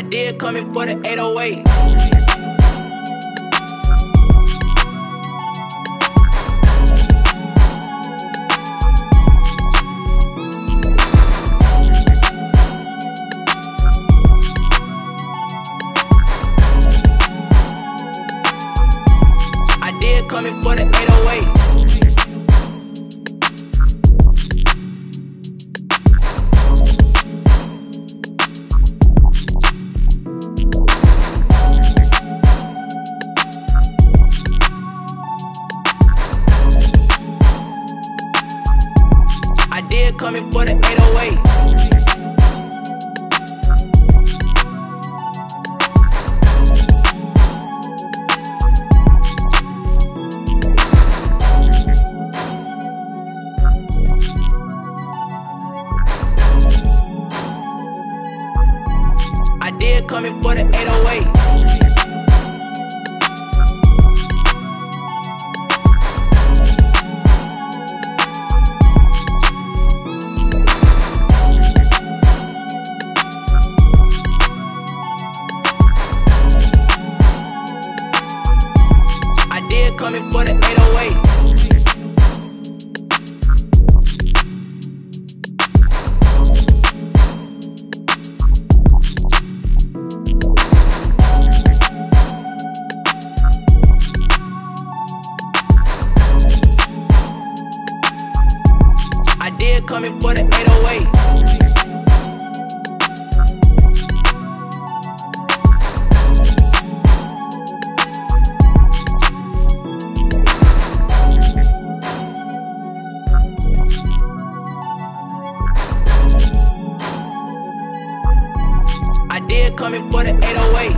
I did coming for the 808. I did coming for the 808. I did coming for the 808. I did coming for the 808. I did coming for the 808. I did coming for the 808. I did coming for the 808.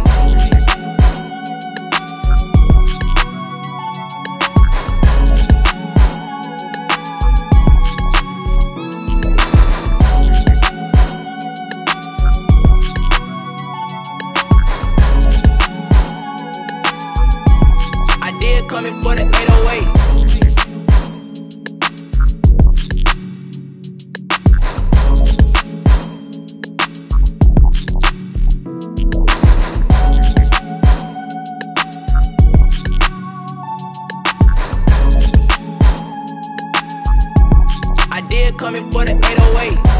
I did coming for the 808. I did coming for the 808.